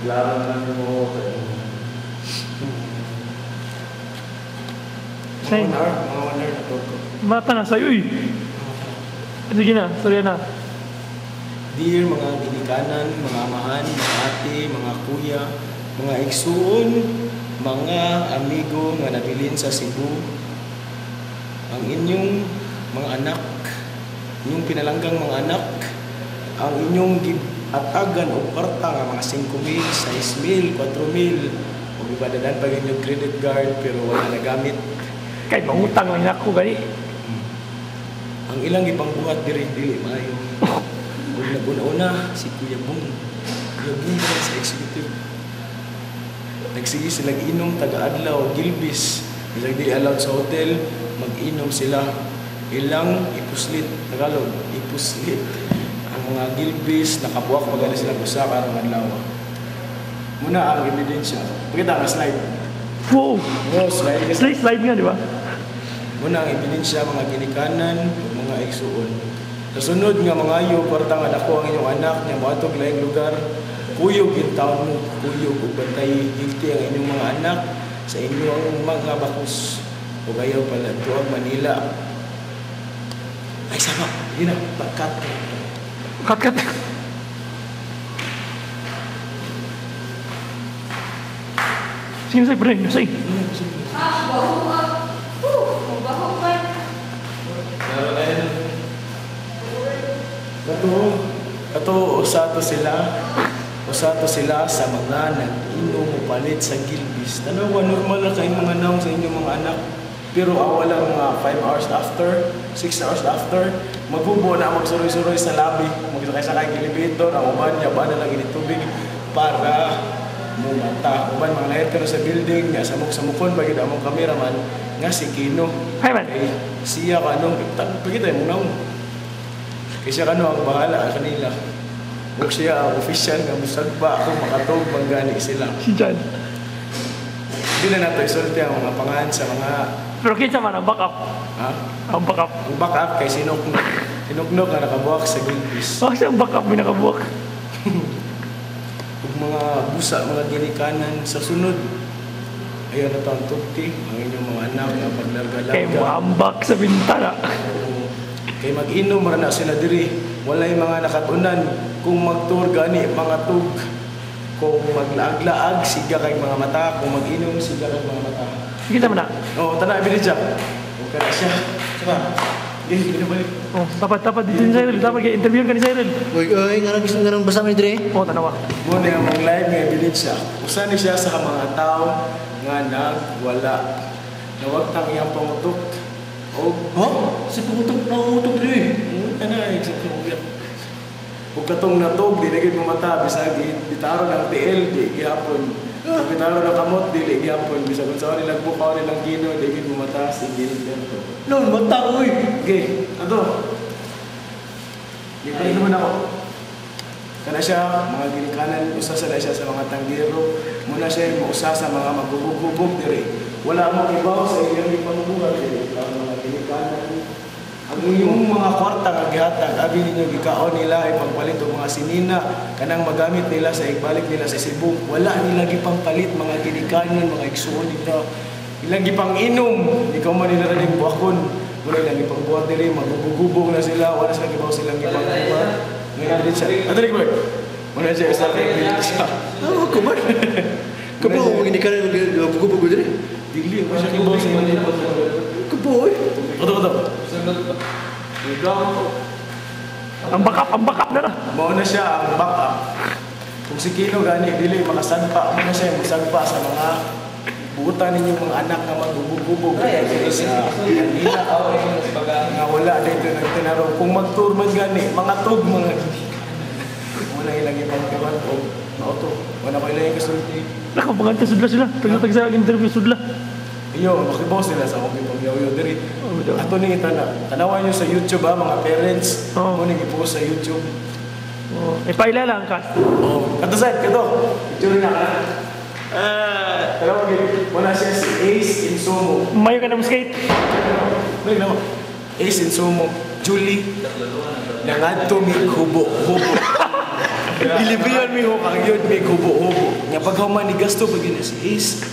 Larangan mo. Say. Mga 1 hour na to. Mata na sa'yo eh. Sige na, sorry na. Dear mga ginikanan, mga amahan, mga ate, mga kuya, mga igsuon, mga amigo nga nabilin sa Cebu, ang inyong mga anak, inyong pinalanggang mga anak, ang inyong atagan o kwarta nga mga 5,000, 6,000, 4,000, o ibadadan pa inyong credit card pero wala nagamit. Kahit mangutang lang na ako gani. Ang ilang ipangbuhat dili maayo. Huwag naguna-una si Kuya Bong. Kuya Bong sa executive. Nagsige silang inom, taga-adlaw, gilbis. Bisag di allowed sa hotel, mag-inom sila. Ilang ipuslit, Tagalog, ipuslit. Ang mga gilbis, nakabuak magana sila gusa karang adlaw. Muna ang ebidensya. Pakita ang slide. Wow! No, slide ka. Slide nga, di ba? Muna ang ebidensya, mga ginikanan, mga igsuon. Sa sunod nga mga ayo, kwarta nga dako ang inyong anak niya moatog laing lugar. Kuyog in taon mo, kuyog ug bantay guilty ang inyong mga anak sa inyong mga bakus. Ug ayaw pala tuag Manila. Ay sama, yun na, cut. Cut. Sino sa'yo, pre? Sa'yo? Kato usato sila sa mga nag-inom o palit sa gilbis. Tanawa, normal lang kayong mga naong sa inyong mga anak. Pero wala mga 5 hours after, 6 hours after, magbubo na magsuroy-suroy sa labi. Magsakay-sakay ng elevator, ang uban niya ba na lang initubig para mumata. Uban, mga lahit ka na sa building, nga samok-samukon, bagay na mong cameraman, nga si Kino. Hi, man. Eh, siya ka nung, pagkita yung naong. Kaya siya ang bahala kanila. Huwag siya ang official nga musagpa kung makatog manggani sila. Si John. Hindi na nato isulti ang mga pangalan sa mga... Pero kita man ang backup. Ha? Ang backup. Ang backup kay Sinoknok. Sinoknok na nakabuak sa gilbis. Oh, siya ang backup, may nakabuak. Kung mga busa, mga ginikanan sa sunod. Ayaw na ito ang tukti. Ang inyong mga anak na paglarga-larga. Kaya mo ambak sa bintana. Kay mag-inom na sila diri. Walay mga nakatunan kung magtour gani mga tug. Kung maglaag-laag siga kay mga mata, kung mag-inom siga kay mga mata. Kita mo na. Oh, tana ibili siya. Okay na siya. Saka. Hindi balik. Oh, dapat dito ni Cyril. Dapat kaya interview ka ni Cyril. Uy, nga nang basa mo ni Dre. Oh, tanawa. Muna yung mga live nga ibili siya. Usa ni siya sa mga tao nga nagwala. Nawagtang iyang pangutok. Oh? Si pumutok na umutok Dre. Kana exactly mo yan. Kung katong natog, di naging mata, bisag bitaro ng TL, di gihapon. Bitaro ng kamot, di gihapon. Bisag kung saan nilang bukaw nilang kino, di naging mata, sige nito. Lol, mata uy. Okay, ato. Dito naman ako. Kana siya, mga ginikanan, usa sa siya sa mga tanggero. Muna siya yung usa sa mga magbubog-bubog diri. Wala mo ibaw sa iyang ipangbubugan diri. Mga ginikanan. Ang inyong mga kwarta nga gihatag, abi ninyo gikaon nila ipagpalit og mga sinina kanang magamit nila sa igbalik nila sa Cebu. Wala nila gipangpalit mga ginikanan, mga igsuon dito. Ilang gipang inom, ikaw man nila rin buhakon. Wala ilang gipangbuhat diri, magbubog-bubog na sila, wala sila gibaw silang gipangbuhat. Ngayon din siya. Adali ko. Muna siya sa akin siya. Ano ko ba? Kapo, hindi ka rin nagbubugo Dre. Dili ko siya gibaw sa inyo. Kapo uy. Oto. Ang backup na na. Mao na siya ang backup. Kung si Kino gani dili makasagpa, mo na siya musagpa sa mga buutan ninyo mga anak na magbubog-bubog. Sa kanila nga wala dito nagtinaro. Kung mag-tour man gani, mga tug mga muna ilang ibang kawan o nauto. Wala ko ilang kasulti. Nakapaganta sudla sila. Tag sa interview sudla. Iyo, makibaw sila sa akong ipagyaw-yaw diri. Ato ni tanawan nyo sa YouTube mga parents. Mo ni i-post sa YouTube. Oh, ipaila lang ka. Oh, kato side, kato. Picture na ka. Tanawan gini. Muna siya si Ace Insumo. Mayo ka na mo skate. Balik na mo. Ace Insumo. Julie. Nangadto mi hubo. Ilibrihan mi ho kang yun, may kubo-hubo. Nga pagkaman ni gasto pag yun si Ace.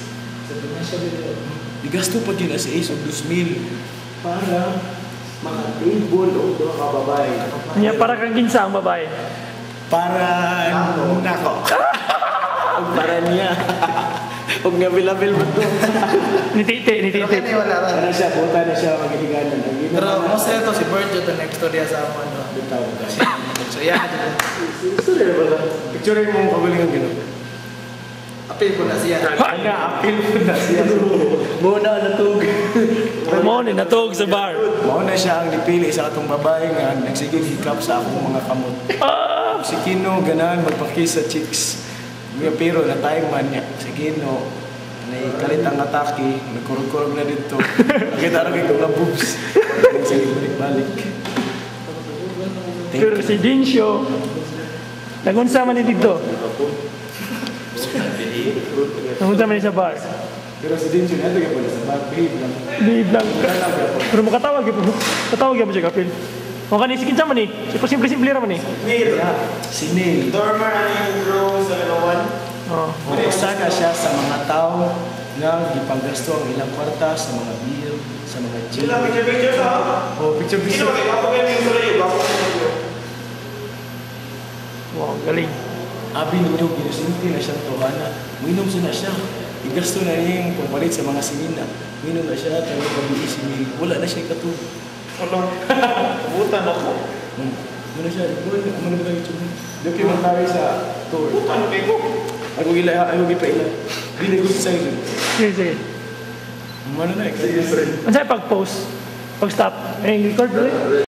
Ni gasto pag yun si Ace o 2,000 para maka-table o mga kababae. Niya para kang kinsa ang babae. Para nako. O para niya. Huwag nga bilabil mo to. Nititi. Wala ra. Para siya, buta na siya magigiganan. Pero mas ito si Bert yung next story sa ako ano. So yeah. Picture mo ang kagalingan gano'n. Apil ko na siya. Apil po na siya. Muna natug. Mo ni natog sa bar. Mauna siya ang dipili sa atong babae nga nagsigig hikap sa akong mga kamot. Si Kino ganahan magpakis sa chicks. Pero na-time man niya. Si Kino, kalit ang atake, nagkurog-kurog na dito. Nakita rin ito na boobs. Sige, balik-balik. Pero si Dincio, nagunsa man ni dito. Nagunsa man ni sa bar. Pero si Dincio, nato ka pala sa bar, babe lang. Babe lang. Pero makatawag yun. Katawag yun siya kapil. Mga kanisi kinsa man eh. Simple-simple raman eh. Si Neil. Dormer ang yung sa Galawan. Oh. Usa na siya sa mga tao nga gipanggasto ang ilang kwarta sa mga beer, sa mga chill. Picture sa. Oh, picture. Wow, galing. Abi ninyo, ginusinti na siyang tuwana. Minom na siya. Igasto na niya yung pampalit sa mga sinina. Minom na siya, tayo pag-iwi si Neil. Wala na siya katulog. Butan ako. Muna siya, muna ba tayo YouTube? Documentary sa tour. Butan ko. Ako gipailan. Hindi na gusto sa'yo. Sige. Ano na eh, kasi Ano sa'yo pag-post? Pag-stop? Eh, record ulit?